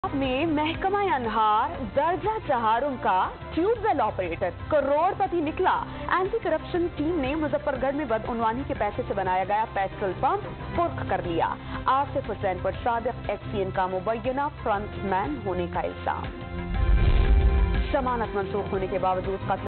में महकमा अनहार दर्जा चहारुम का ट्यूबवेल ऑपरेटर करोड़पति निकला। एंटी करप्शन टीम ने मुजफ्फरगढ़ में बदउनवानी के पैसे से बनाया गया पेट्रोल पंप कुर्क कर लिया। आसिफ हुसैन पर सादिक एक्सीएन का मुबैना फ्रंटमैन होने का इल्जाम। जमानत मंसूख होने के बावजूद